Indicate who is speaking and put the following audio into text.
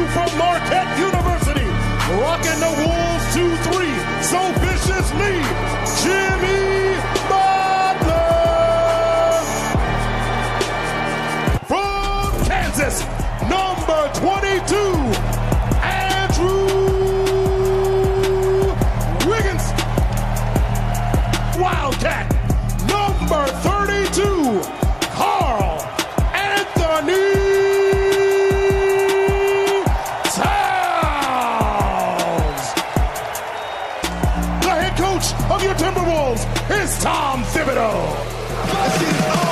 Speaker 1: from Marquette University, rocking the Wolves 2-3 so viciously, Jimmy Butler. From Kansas, number 22, Andrew Wiggins. Wildcat, number 32, Carl Anthony Towns. The head coach of your Timberwolves is Tom Thibodeau.